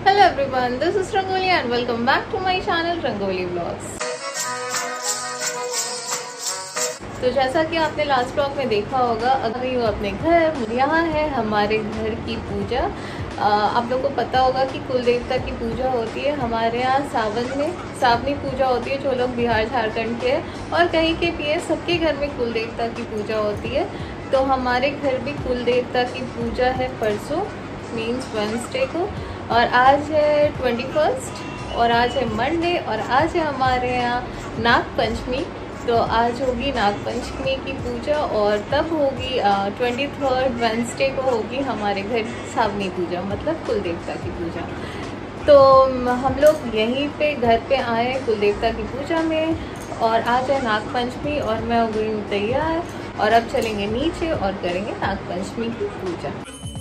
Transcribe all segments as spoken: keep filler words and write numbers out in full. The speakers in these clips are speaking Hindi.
Hello everyone, this is Rangoli and welcome back to my channel Rangoli vlogs. तो जैसा कि आपने लास्ट व्लॉग में देखा होगा, अभी वो अपने घर, यहाँ है हमारे घर की पूजा। आ, आप लोगों को पता होगा कि कुल देवता की पूजा होती है हमारे यहाँ सावन में, सावनी पूजा होती है जो लोग बिहार झारखंड के हैं, और कहीं के भी है, सबके घर में कुल देवता की पूजा होती है। तो हमारे घर भी कुल देवता की पूजा है परसों, मीन्स वेंसडे को, और आज है ट्वेंटी फर्स्ट और आज है मंडे, और आज है हमारे यहाँ नाग पंचमी। तो आज होगी नाग पंचमी की पूजा और तब होगी ट्वेंटी थर्ड वेंसडे को होगी हमारे घर सावनी पूजा, मतलब कुल देवता की पूजा। तो हम लोग यहीं पे घर पे आए कुल देवता की पूजा में, और आज है नाग पंचमी और मैं हो गई हूँ तैयार, और अब चलेंगे नीचे और करेंगे नाग पंचमी की पूजा।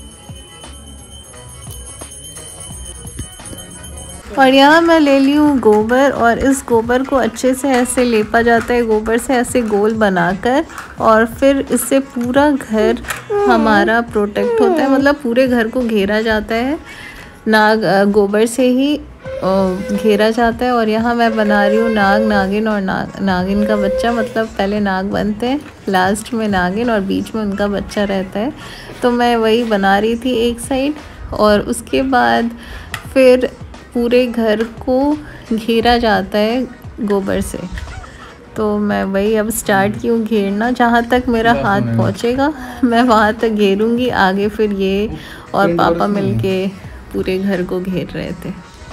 और यहाँ मैं ले ली हूँ गोबर, और इस गोबर को अच्छे से ऐसे लेपा जाता है, गोबर से ऐसे गोल बनाकर, और फिर इससे पूरा घर हमारा प्रोटेक्ट होता है, मतलब पूरे घर को घेरा जाता है, नाग गोबर से ही घेरा जाता है। और यहाँ मैं बना रही हूँ नाग, नागिन और नाग नागिन का बच्चा, मतलब पहले नाग बनते हैं, लास्ट में नागिन और बीच में उनका बच्चा रहता है। तो मैं वही बना रही थी एक साइड, और उसके बाद फिर पूरे घर को घेरा जाता है गोबर से। तो मैं वही अब स्टार्ट की हूँ घेरना, जहाँ तक मेरा हाथ पहुँचेगा मैं वहाँ तक घेरूँगी। आगे फिर ये और पापा मिलके पूरे घर को घेर रहे थे।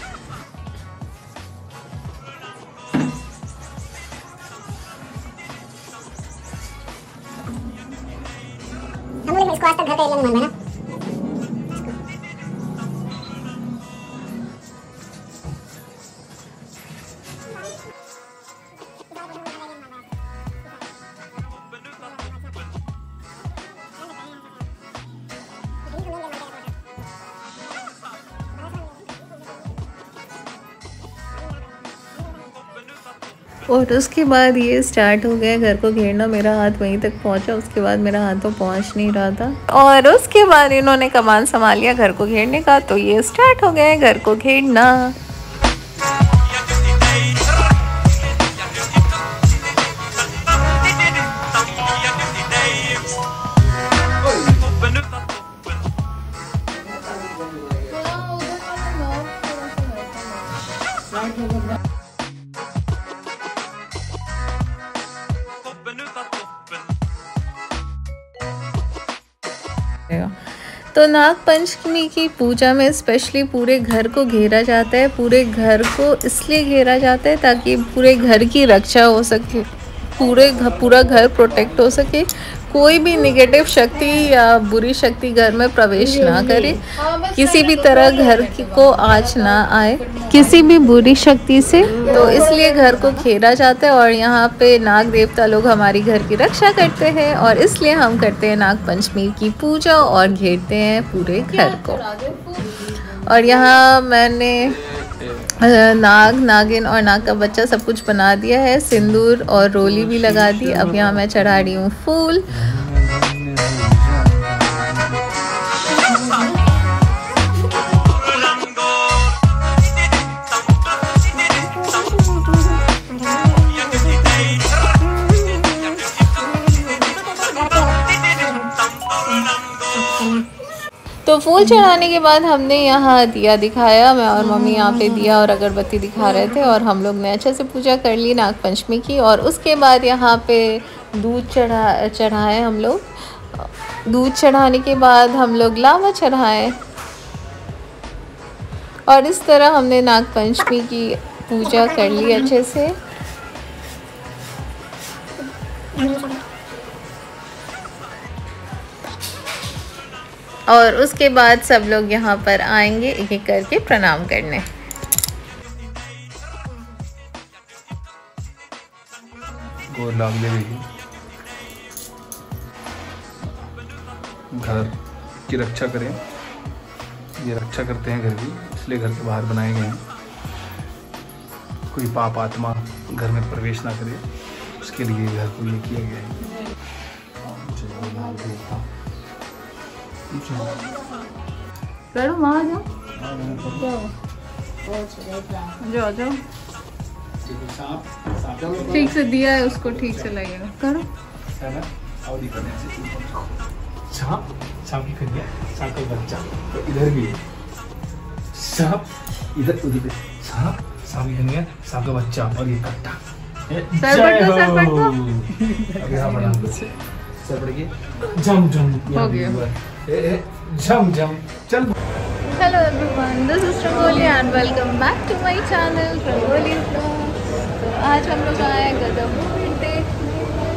हम लोग इसको आज तक घर का एरिया नहीं माना ना। और उसके बाद ये स्टार्ट हो गया घर को घेरना। मेरा हाथ वहीं तक पहुंचा, उसके बाद मेरा हाथ तो पहुंच नहीं रहा था, और उसके बाद इन्होंने कमान संभाल लिया घर को घेरने का। तो ये स्टार्ट हो गया घर को घेरना। तो नाग पंचमी की पूजा में स्पेशली पूरे घर को घेरा जाता है। पूरे घर को इसलिए घेरा जाता है ताकि पूरे घर की रक्षा हो सके, पूरे घर पूरा घर प्रोटेक्ट हो सके, कोई भी नेगेटिव शक्ति या बुरी शक्ति घर में प्रवेश ना करे, किसी भी तरह घर को आँच ना आए किसी भी बुरी शक्ति से। तो इसलिए घर को घेरा जाता है, और यहाँ पे नाग देवता लोग हमारी घर की रक्षा करते हैं, और इसलिए हम करते हैं नाग पंचमी की पूजा और घेरते हैं पूरे घर को। और यहाँ मैंने नाग, नागिन और नाग का बच्चा सब कुछ बना दिया है, सिंदूर और रोली भी लगा दी। अब यहाँ मैं चढ़ा रही हूँ फूल। तो फूल चढ़ाने के बाद हमने यहाँ दिया दिखाया, मैं और मम्मी यहाँ पे दिया और अगरबत्ती दिखा रहे थे, और हम लोग ने अच्छे से पूजा कर ली नाग पंचमी की। और उसके बाद यहाँ पे दूध चढ़ा चढ़ाए हम लोग। दूध चढ़ाने के बाद हम लोग लावा चढ़ाए, और इस तरह हमने नाग पंचमी की पूजा कर ली अच्छे से। और उसके बाद सब लोग यहाँ पर आएंगे एक एक करके प्रणाम करने। घर की रक्षा करें, ये रक्षा करते हैं घर की, इसलिए घर के बाहर बनाए गए हैं। कोई पाप आत्मा घर में प्रवेश ना करे, उसके लिए घर को ये किया गया है। करो वहाँ जाओ। जाओ जाओ, ठीक से दिया है उसको, ठीक से लगेगा। करो सांप, सांप की कन्या, सांप का बच्चा, तो इधर भी है सांप, इधर उधर सांप, सांप की कन्या, सांप का बच्चा और ये कट्टा। सर पटको, सर पटको। अभी हाँ बना सर पटके, जम जम हो गया। ए ए जम जम चल। Hello everyone, this is Rangoli and welcome back to my channel Rangoli vlogs. तो आज हम लोग आए गदर मूवी देखने।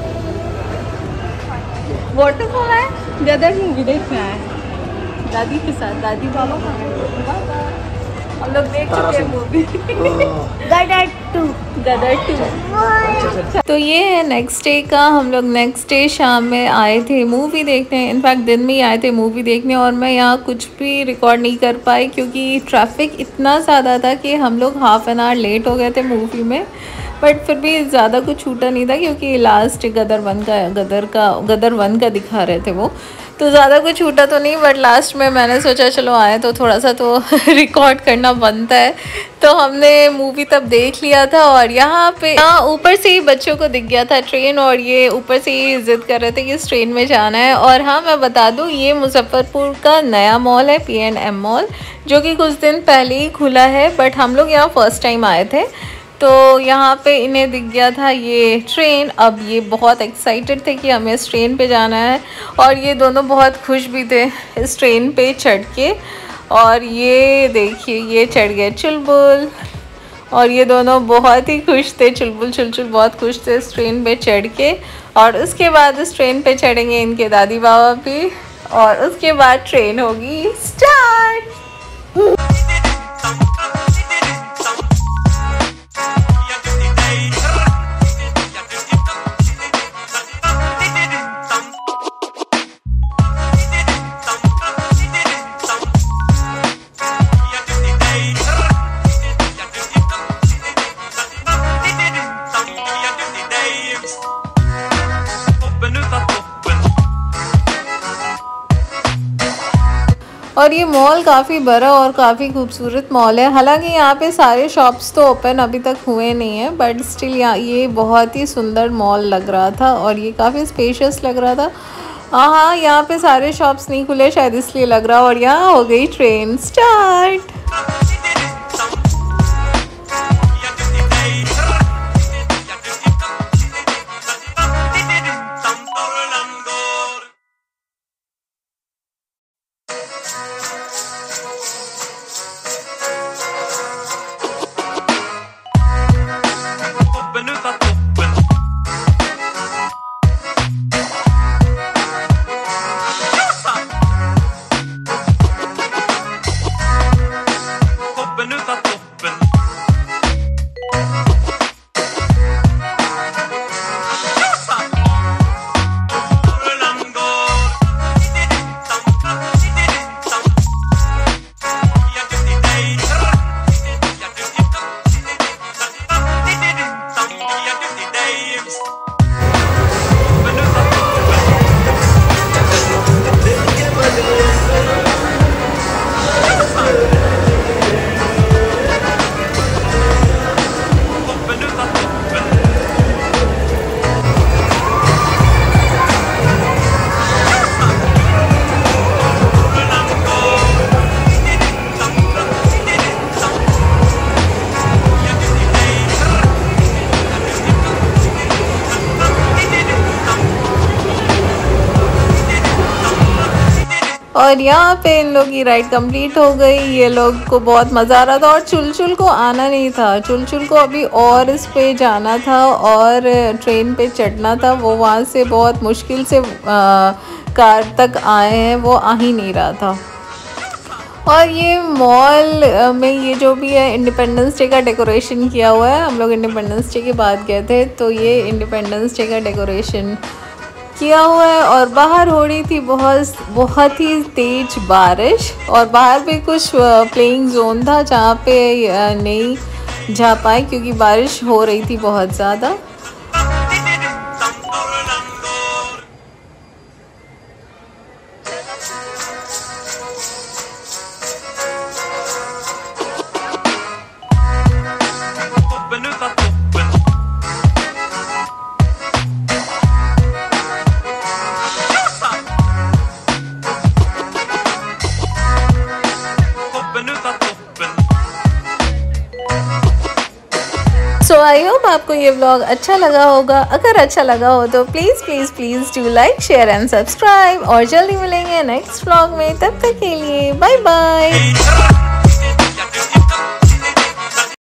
वाटरफॉल है, गदर मूवी देखने आए दादी के साथ। दादी बाबा कहाँ हैं? हम लोग देख चुके हैं movie Gadar two, Gadar two. तो ये है नेक्स्ट डे का, हम लोग नेक्स्ट डे शाम में आए थे मूवी देखने। इनफैक्ट दिन में ही आए थे मूवी देखने, और मैं यहाँ कुछ भी रिकॉर्ड नहीं कर पाई क्योंकि ट्रैफिक इतना ज़्यादा था कि हम लोग हाफ एन आवर लेट हो गए थे मूवी में। बट फिर भी ज़्यादा कुछ छूटा नहीं था क्योंकि लास्ट गदर वन का गदर का गदर वन का दिखा रहे थे वो, तो ज़्यादा कुछ छूटा तो नहीं। बट लास्ट में मैंने सोचा चलो आए तो थोड़ा सा तो रिकॉर्ड करना बनता है, तो हमने मूवी तब देख लिया था। और यहाँ पे यहाँ ऊपर से ही बच्चों को दिख गया था ट्रेन, और ये ऊपर से ही जिद कर रहे थे कि इस ट्रेन में जाना है। और हाँ, मैं बता दूँ ये मुजफ्फरपुर का नया मॉल है, पी एंड एम मॉल, जो कि कुछ दिन पहले ही खुला है। बट हम लोग यहाँ फर्स्ट टाइम आए थे, तो यहाँ पे इन्हें दिख गया था ये ट्रेन। अब ये बहुत एक्साइटेड थे कि हमें इस ट्रेन पे जाना है, और ये दोनों बहुत खुश भी थे इस ट्रेन पे चढ़ के। और ये देखिए ये चढ़ गए चुलबुल, और ये दोनों बहुत ही खुश थे, चुलबुल चुलचुल बहुत खुश थे इस ट्रेन पे चढ़ के। और उसके बाद इस ट्रेन पे चढ़ेंगे इनके दादी बाबा भी, और उसके बाद ट्रेन होगी स्टार्ट। और ये मॉल काफ़ी बड़ा और काफ़ी खूबसूरत मॉल है। हालांकि यहाँ पे सारे शॉप्स तो ओपन अभी तक हुए नहीं हैं, बट स्टिल यहाँ ये बहुत ही सुंदर मॉल लग रहा था, और ये काफ़ी स्पेशियस लग रहा था। हाँ, यहाँ पे सारे शॉप्स नहीं खुले शायद इसलिए लग रहा। और यहाँ हो गई ट्रेन स्टार्ट। और यहाँ पे इन लोग की राइड कंप्लीट हो गई। ये लोग को बहुत मज़ा आ रहा था, और चुलचुल को आना नहीं था। चुलचुल को अभी और इस पे जाना था और ट्रेन पे चढ़ना था। वो वहाँ से बहुत मुश्किल से आ, कार तक आए हैं, वो आ ही नहीं रहा था। और ये मॉल में ये जो भी है इंडिपेंडेंस डे का डेकोरेशन किया हुआ है। हम लोग इंडिपेंडेंस डे के बाद गए थे, तो ये इंडिपेंडेंस डे का डेकोरेशन किया हुआ है। और बाहर हो रही थी बहुत बहुत ही तेज बारिश, और बाहर भी कुछ प्लेइंग जोन था जहाँ पे नहीं जा पाए क्योंकि बारिश हो रही थी बहुत ज़्यादा। सो आई होप आपको ये व्लॉग अच्छा लगा होगा। अगर अच्छा लगा हो तो please please please do like share and subscribe. और जल्दी मिलेंगे नेक्स्ट व्लॉग में, तब तक के लिए बाय बाय।